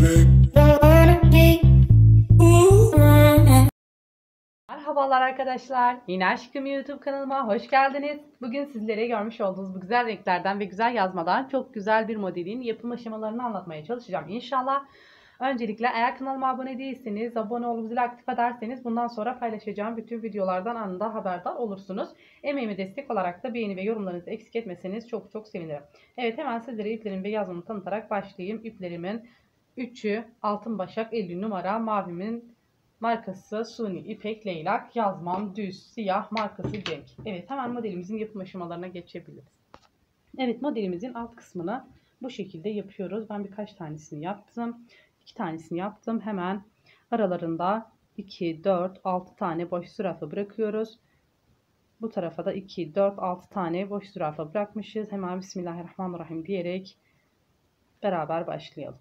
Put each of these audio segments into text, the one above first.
Merhabalar arkadaşlar. Yine Aşkım YouTube kanalıma hoş geldiniz. Bugün sizlere görmüş olduğunuz bu güzel renklerden ve güzel yazmadan çok güzel bir modelin yapım aşamalarını anlatmaya çalışacağım inşallah. Öncelikle eğer kanalıma abone değilseniz, abone olup zil aktif ederseniz bundan sonra paylaşacağım bütün videolardan anında haberdar olursunuz. Emeğime destek olarak da beğeni ve yorumlarınızı eksik etmeseniz çok sevinirim. Evet, hemen sizlere iplerim ve yazmamı tanıtarak başlayayım. İplerimin 3'ü altın başak 50 numara, mavimin markası Suni İpek Leylak, yazmam düz siyah, markası Cenk. Evet, hemen modelimizin yapım aşamalarına geçebiliriz. Evet, modelimizin alt kısmını bu şekilde yapıyoruz. Ben birkaç tanesini yaptım. 2 tanesini yaptım. Hemen aralarında 2, 4, 6 tane boş zürafa bırakıyoruz. Bu tarafa da 2, 4, 6 tane boş zürafa bırakmışız. Hemen Bismillahirrahmanirrahim diyerek beraber başlayalım.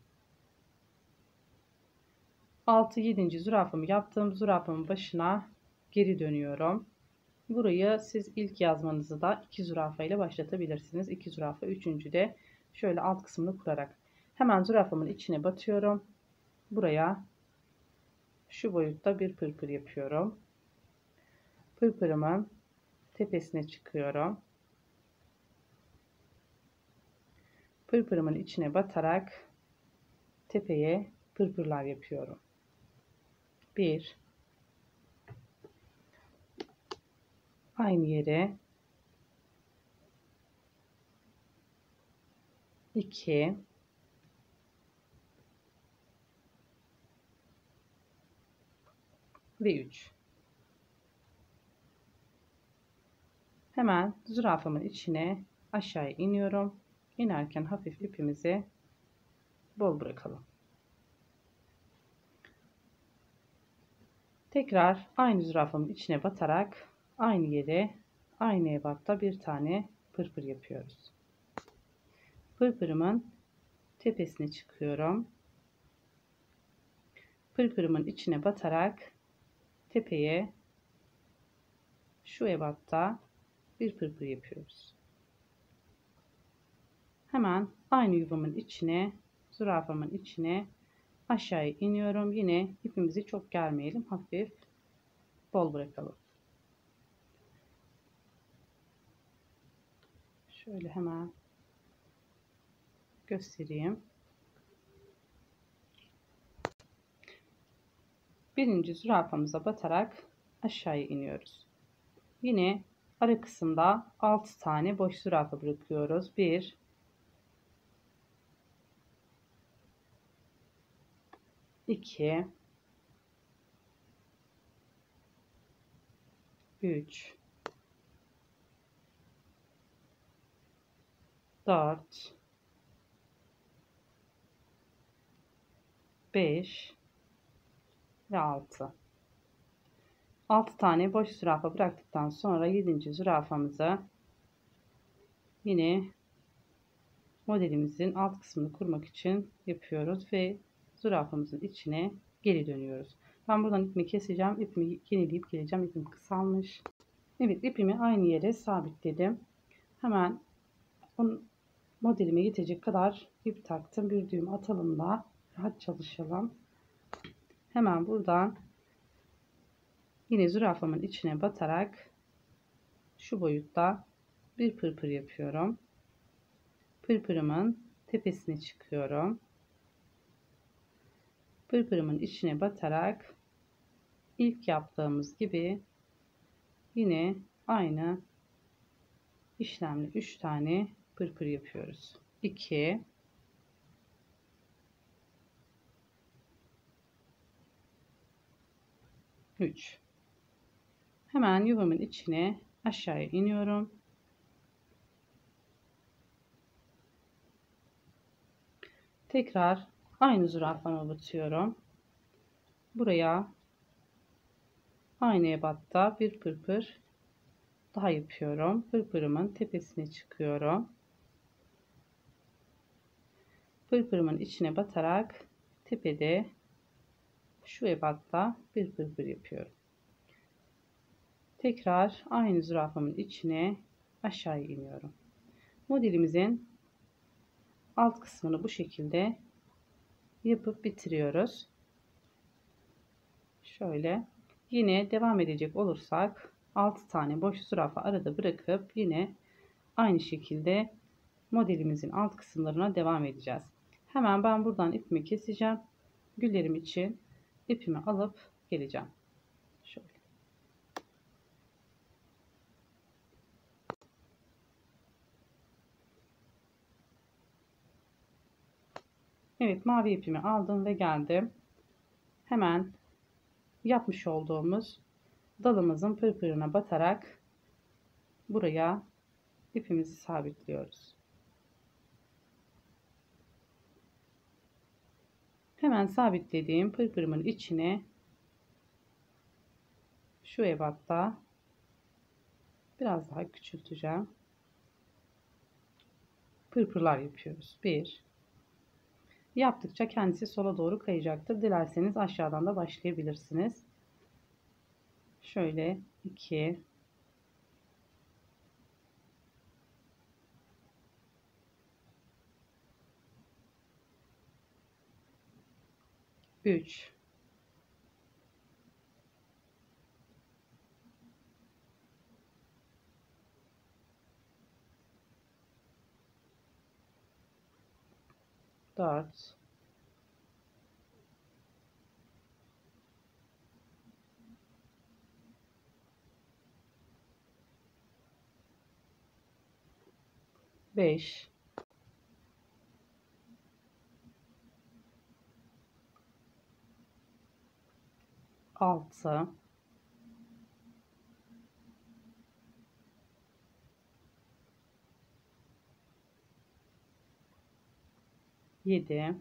6, 7. zürafamı yaptım. Zürafamın başına geri dönüyorum. Burayı siz ilk yazmanızı da 2 zürafa ile başlatabilirsiniz. 2 zürafa, 3. de şöyle alt kısmını kurarak. Hemen zürafamın içine batıyorum. Buraya şu boyutta bir pırpır yapıyorum. Pırpırımın tepesine çıkıyorum. Pırpırımın içine batarak tepeye pırpırlar yapıyorum. 1, aynı yere 2, ve 3. Hemen zürafamın içine aşağıya iniyorum. İnerken hafif ipimizi bol bırakalım. Tekrar aynı zürafamın içine batarak aynı yere, aynı ebatta bir tane pırpır yapıyoruz. Pırpırımın tepesine çıkıyorum. Pırpırımın içine batarak tepeye şu ebatta bir pırpır yapıyoruz. Hemen aynı yuvamın içine, zürafamın içine aşağıya iniyorum. Yine ipimizi çok germeyelim. Hafif bol bırakalım. Şöyle hemen göstereyim. Birinci zürafamıza batarak aşağıya iniyoruz. Yine ara kısımda 6 tane boş zürafa bırakıyoruz. 1, 2, 3, 4, 5 ve 6. 6 tane boş zürafa bıraktıktan sonra 7. zürafamızı yine modelimizin alt kısmını kurmak için yapıyoruz ve zürafamızın içine geri dönüyoruz. Ben buradan ipimi keseceğim. İpimi yenileyip geleceğim. İpim kısalmış. Evet, ipimi aynı yere sabitledim. Hemen modelime yetecek kadar ip taktım. Bir düğüm atalım da rahat çalışalım. Hemen buradan yine zürafamın içine batarak şu boyutta bir pırpır yapıyorum. Pırpırımın tepesine çıkıyorum. Pırpırımın içine batarak ilk yaptığımız gibi yine aynı işlemle 3 tane pırpır yapıyoruz. 2, 3. Hemen yuvamın içine aşağıya iniyorum. Tekrar aynı zürafama batıyorum. Buraya aynı ebatta bir pırpır daha yapıyorum. Pırpırımın tepesine çıkıyorum. Pırpırımın içine batarak tepede şu ebatta bir pırpır yapıyorum. Tekrar aynı zürafamın içine aşağıya iniyorum. Modelimizin alt kısmını bu şekilde yapıp bitiriyoruz. Şöyle yine devam edecek olursak 6 tane boş zürafa arada bırakıp yine aynı şekilde modelimizin alt kısımlarına devam edeceğiz. Hemen ben buradan ipimi keseceğim. Güllerim için ipimi alıp geleceğim. Şöyle. Evet, mavi ipimi aldım ve geldim. Hemen yapmış olduğumuz dalımızın pırpırına batarak buraya ipimizi sabitliyoruz. Hemen sabitlediğim pırpırımın içine şu ebatta biraz daha küçülteceğim. Pırpırlar yapıyoruz. 1. Yaptıkça kendisi sola doğru kayacaktır. Dilerseniz aşağıdan da başlayabilirsiniz. Şöyle 2, 3, 4, 5, 6, 7,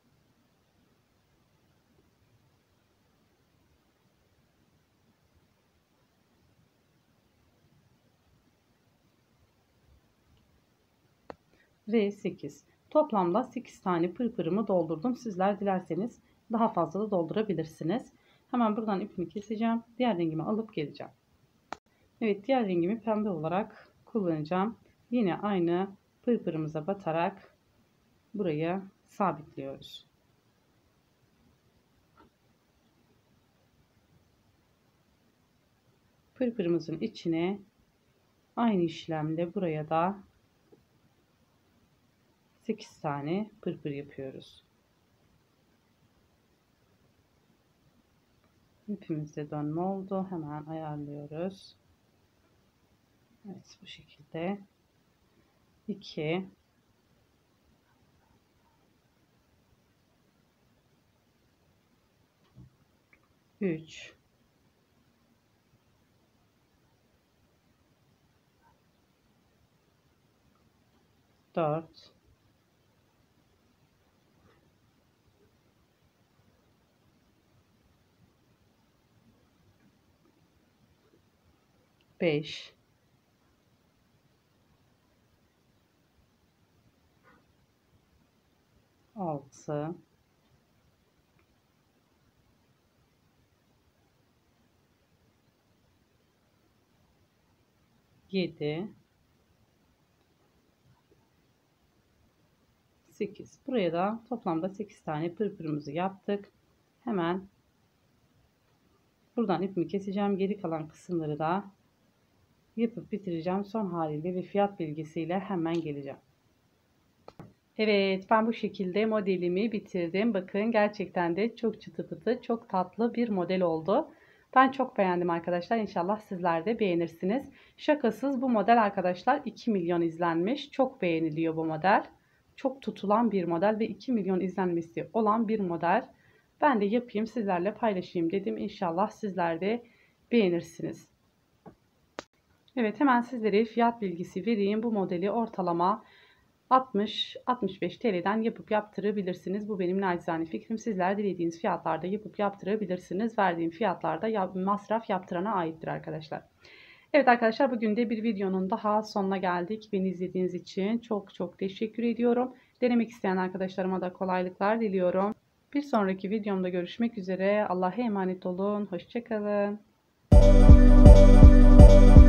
8. Toplamda 8 tane pırpırımı doldurdum. Sizler dilerseniz daha fazla da doldurabilirsiniz. Hemen buradan ipimi keseceğim. Diğer rengimi alıp geleceğim. Evet, diğer rengimi pembe olarak kullanacağım. Yine aynı pırpırımıza batarak buraya sabitliyoruz. Pırpırımızın içine aynı işlemle buraya da 8 tane pırpır yapıyoruz. İpimizde dönme oldu. Hemen ayarlıyoruz. Evet, bu şekilde 2, 3, 4, 5, 6, 7, 8. Buraya da toplamda 8 tane pırpırımızı yaptık. Hemen buradan ipimi keseceğim. Geri kalan kısımları da yapıp bitireceğim. Son haliyle ve fiyat bilgisiyle hemen geleceğim. Evet, ben bu şekilde modelimi bitirdim. Bakın, gerçekten de çok çıtı pıtı, çok tatlı bir model oldu. Ben çok beğendim arkadaşlar. İnşallah sizler de beğenirsiniz. Şakasız bu model arkadaşlar 2 milyon izlenmiş. Çok beğeniliyor bu model. Çok tutulan bir model ve 2 milyon izlenmesi olan bir model. Ben de yapayım, sizlerle paylaşayım dedim. İnşallah sizler de beğenirsiniz. Evet, hemen sizlere fiyat bilgisi vereyim. Bu modeli ortalama 60-65 TL'den yapıp yaptırabilirsiniz. Bu benim nacizane fikrim. Sizler dilediğiniz fiyatlarda yapıp yaptırabilirsiniz. Verdiğim fiyatlarda masraf yaptırana aittir arkadaşlar. Evet arkadaşlar, bugün de bir videonun daha sonuna geldik. Beni izlediğiniz için çok çok teşekkür ediyorum. Denemek isteyen arkadaşlarıma da kolaylıklar diliyorum. Bir sonraki videomda görüşmek üzere. Allah'a emanet olun. Hoşça kalın.